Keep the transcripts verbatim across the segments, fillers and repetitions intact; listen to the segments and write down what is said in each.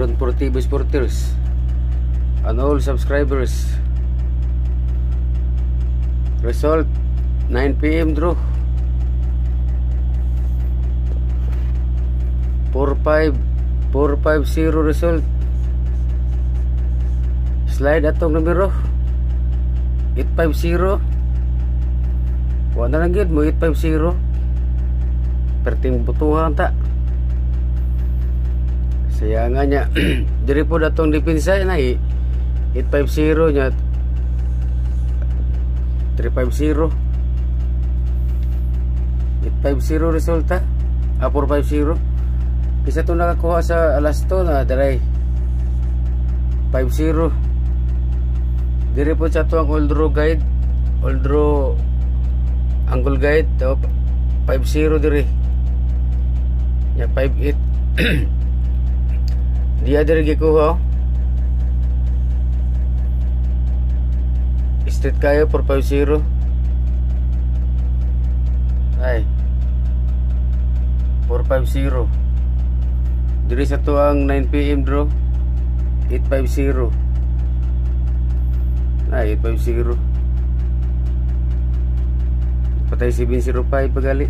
Aaron Portivo Sporters and all subscribers. Result nine P M draw four five four five zero result. Slide atong numero eight five zero. Wala na gid mo eight five zero. Perting butuhan ta. Saya nga nya diri po datong depensa na eight five zero nya three five zero. eight five zero resulta. Ah, four five zero. Isa to nakakuha sa alas to na daray five zero. Diri po sa to ang old draw guide, old draw angle guide, to five zero diri. Ya five eight. Dia diri gikuha. Straight kayo four five zero. Ay. four five zero. Diri sa to ang nine P M draw eight five zero. Ay, eight five zero. Patay seven zero five pagali.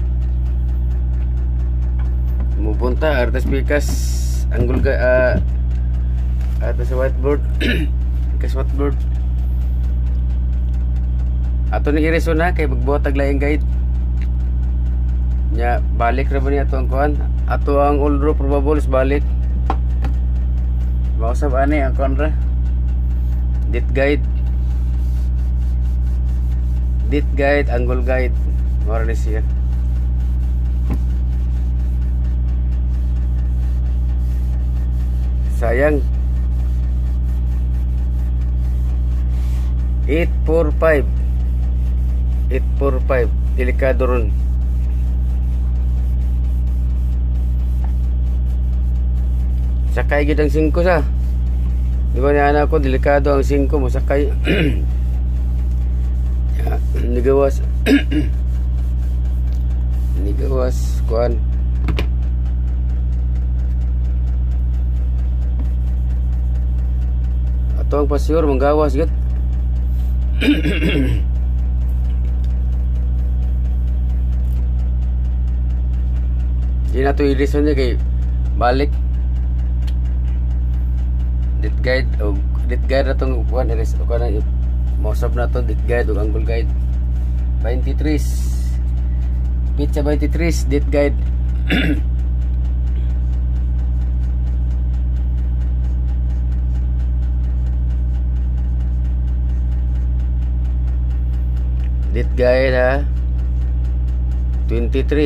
Mupunta artas pikas angle ga uh, atas sa whiteboard. Pikas whiteboard. Ato ni ireso na kay magbuhat tag laing guide. Nya balik ra ba ni ato ang kuan? Ato ang all draw probables balik. Mausap ani ang kuan ra. Dit guide. Dit guide, angle guide. Mora ni siya. Sayang. eight four five. eight four five. Delikado ron. Sakay gid ang five sa. Di ba ni anak ko, delikado ang five mo sakay. Ya, nigawas. Nigawas kuan. Ato ang pasyur manggawas gid. Di na to i-listen niya kay balik. Dit guide o dit guide na itong kuhan iris o kuhan na mausap na ito dit guide o angle guide twenty-three pizza twenty-three dit guide. Dit guide ha twenty-three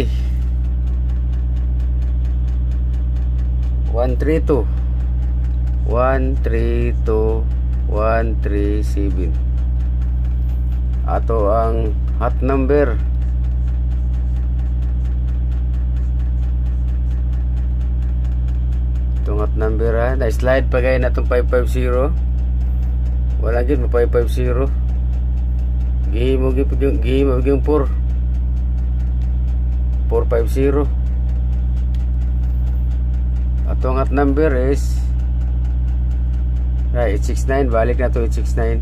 one three two one three two one three seven. Ato ang hot number itong hot number ha. Na slide pa kayo na itong five five zero. Wala dyan mo five five zero. Gihim mo gihim mo gihim four four five zero. Atong hot number is right, eight six nine. Balik na to eight six nine.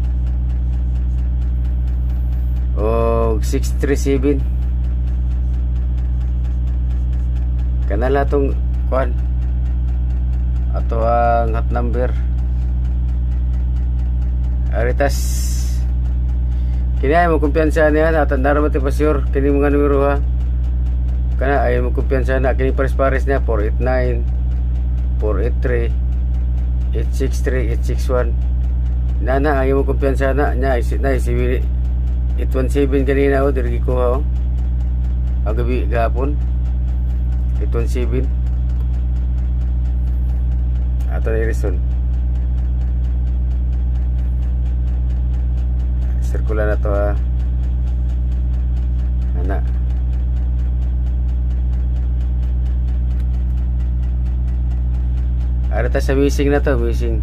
O six three seven. Kanala tong kuan. Ato ang hot number. Aritas. Kini ay mo kumpiyansa niya na tandara mo ti pasyur kini mga numero ha. Kana ay mo kumpiyansa na kini pares-pares niya four eight nine four eight three eight six three eight six one. Nana ayaw mo kumpiyansa na nya isip na si eight one seven kanina o diri ko ha. Agabi gapon eight one seven. Ato ni reason. Sirkular na to ha. Ana. Ada tas sa missing na to, missing.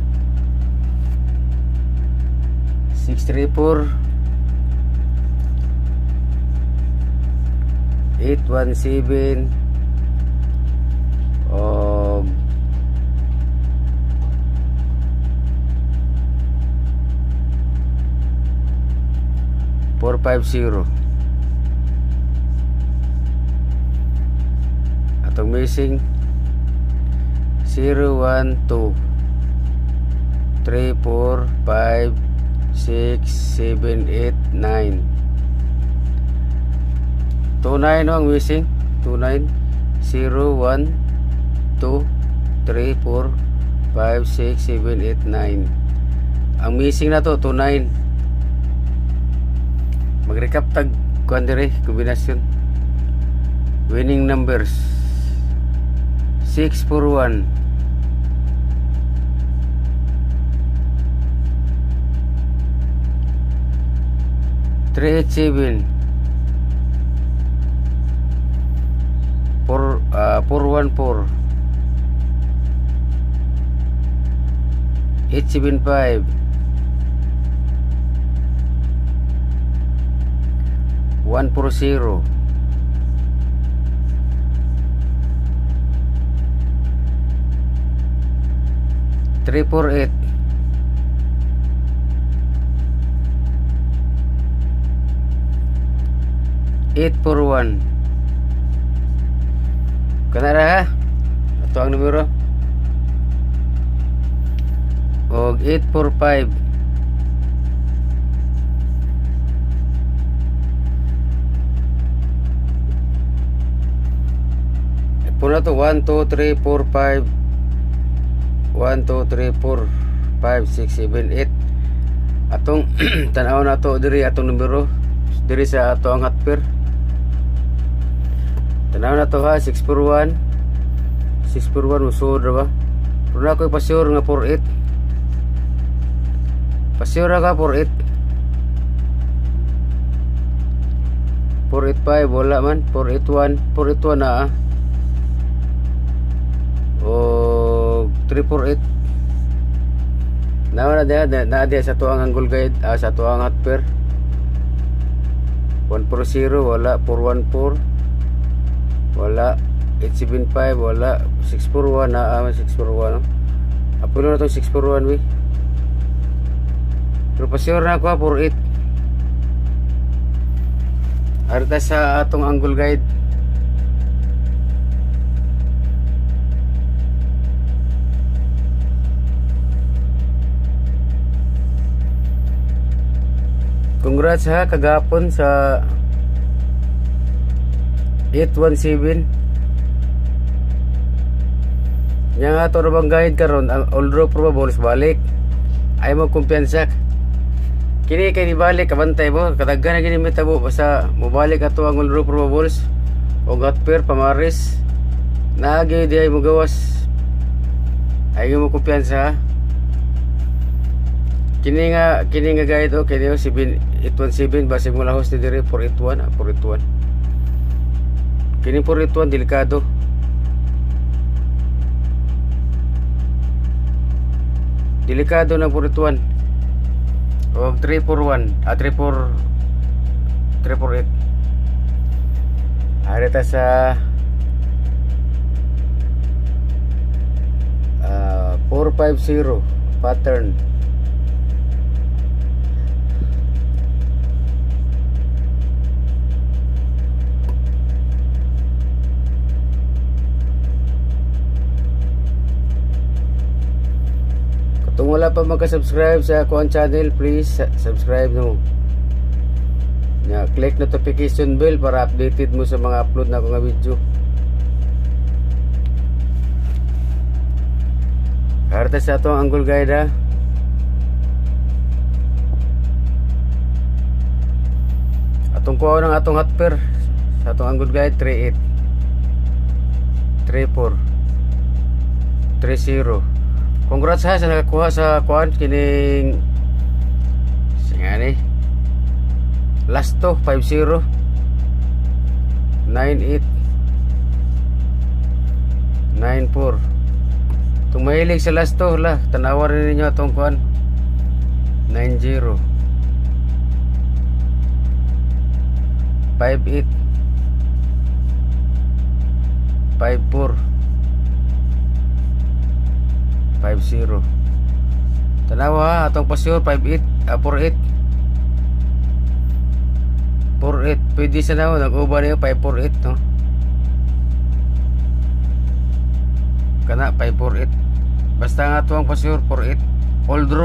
six three four eight one seven og four five zero. Atong missing zero one two three four five six seven eight nine. Two nine no ang missing. Two nine zero one two three four five six seven eight nine. Ang missing na to two nine. Mag-recap tag kuan dire kombinasyon. Winning numbers six four one three eight seven four one four eight seven five one four zero three four eight eight four one. Kanara ha? Ito ang numero. Og eight four five Puna to one two three four five one two three four five six seven eight. Atong tanaw na to diri atong numero diri sa ato ang hotpair. Tanaw na to ha, six four one six four one usod ra ba? Pero na ko pasure nga four eight. Pasure ka four eight. four eight five wala man. four eight one four eight one na ah. O three four eight. Nawa na dia na dia sa tuang angle guide, ah, sa tuang hotpair. one four zero wala, four one four wala, eight seven five wala, six four one na ah, six four one. Apuno na to six four one we. Pero pasure na ko four eight. Arta sa atong angle guide. Congrats ha, kagapon sa eight one seven. Yang ato bang guide karon ang all draw probables balik. Ay mo kumpiyansa. Kini kay ni balik kabantay mo, kadaghan na gini mitabo basta mobalik ato ang all draw probables o hotpair pamaris. Naagi di ay mo gawas. Ay mo kumpiyansa ha. Kini nga kini nga guide o kini eight one seven base mo lahos ni dire four eight one ah, four eight one. Kini four eight one delikado. Delikado na four eight one. O three four one ah three four eight. Arita sa uh, four five zero pattern. Kung wala pa magka-subscribe sa akong channel, please subscribe no. Ya, click notification bell para updated mo sa mga upload na akong video. Harta sa atong angle guide ha. Atong kuha ng atong hotpair sa atong angle guide three eight three four three zero. Congrats ha sa nakakuha sa kuan kining singani last to five zero nine eight nine four. Tung mahilig sa last to la tanawa rin ninyo atong kuan nine zero five eight five four five zero. Tanawa atong pasyor five eight ah, four eight four eight. Pwede sa nawa nag-uba niyo five four eight no. Kana five four eight. Basta nga tuwang pasyor four eight. All draw.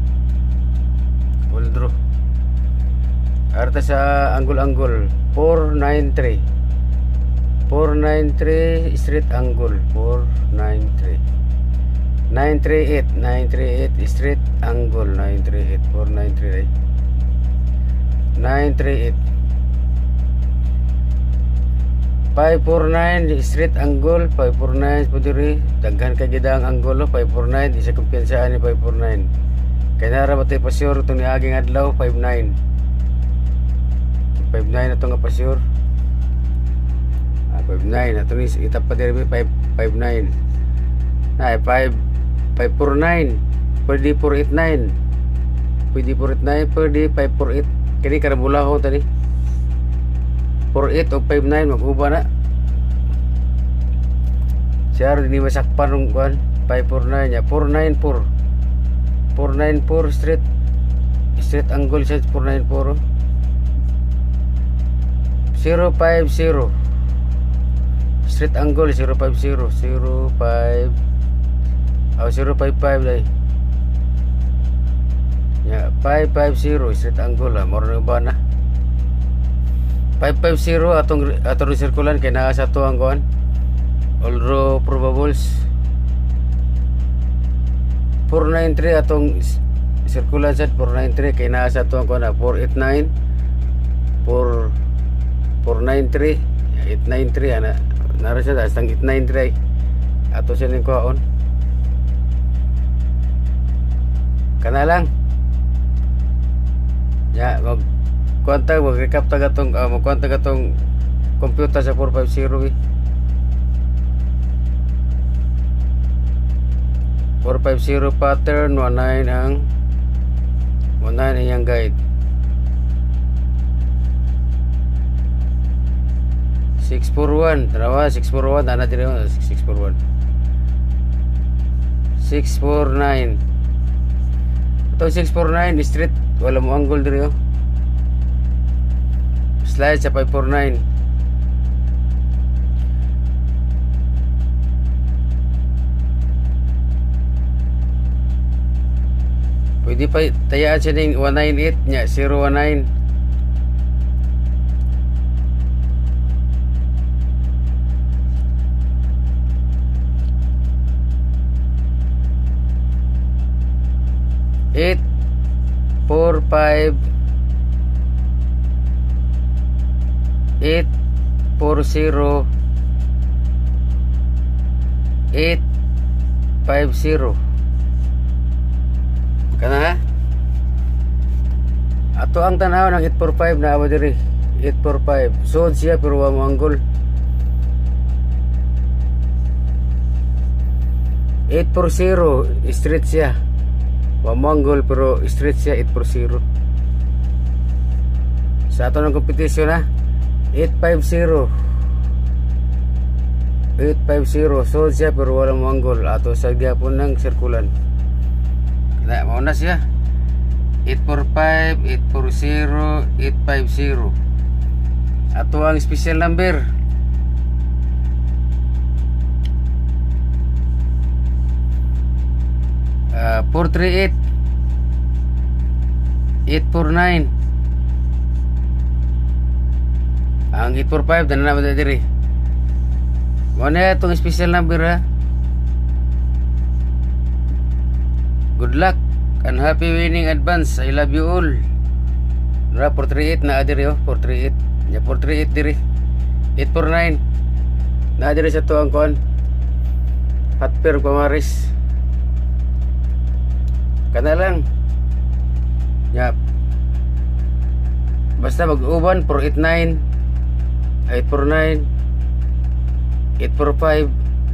All draw. Arta sa angle-angle four nine three. four nine three straight angle four nine three. nine three eight nine three eight straight angle nine three eight four nine three nine three eight five four nine straight angle five four nine pudiri daghan kay gidang angulo five four nine isa kumpiyansaan ni five four nine kay nara batay pasyor itong niaging adlaw five nine five nine atong nga pasyor ah, five nine ato ni itap pa diri five nine ay five five four nine pwede four eight nine pwede four eight nine pwede five four eight kini karabulaho tani four eight o five nine mag-uba na siya rin ni masakpan ng kuhan five four nine ya four nine four four nine four straight straight angle siya four nine four zero five zero straight angle zero five zero zero five oh zero five five dai ya five five zero straight angle lah moro ba na five five zero atong atong sirkulan kay naa sa to ang kuan all draw probables four nine three atong sirkulan sa four nine three kay naa sa to ang kuan four eight nine four nine three eight nine three ana nara siya sa eight nine three ato siya ning kuan kana lang ya mag kuanta mag-recap ta gatong uh, mag-kuanta gatong computer sa four five zero eh. four five zero pattern one nine ang one nine ang iyang guide six four one tanawa six four one ana diri six four one six four nine ito six four nine straight wala mo angle diri oh slide sa five four nine pwede pa tayaan siya ng one nine eight nya zero one nine eight four five eight four zero eight five zero kana ha ato ang tanaw ng eight four five na aba diri eight four five sod siya pero wa mo angle eight four zero straight siya wa mo angle pero straight siya eight four zero sa ato ng competition ha eight five zero eight five zero so siya pero walang angle ato sa gyapon ng sirkulan na mao na siya eight four five eight four zero eight five zero ato ang special number uh, four three eight eight four nine ang eight four five dana na ba diri mo na itong special number ha good luck and happy winning advance I love you all na four three eight na diri oh four three eight ya four three eight diri eight four nine na diri sa to ang kon hot pair pamaris kana lang ya basta mag-uban four eight nine eight four nine eight four five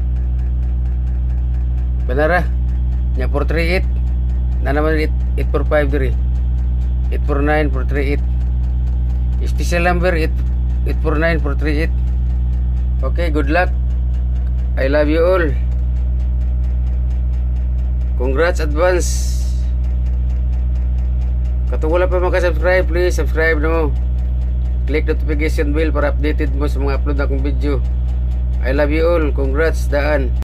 benara nya four three eight na naman eight four five diri eight four nine four three eight special number eight four nine four three eight okay good luck I love you all. Congrats advance. Kung wala pa maka-subscribe, please subscribe na mo. Click notification bell para updated mo sa mga upload na akong video. I love you all. Congrats daan.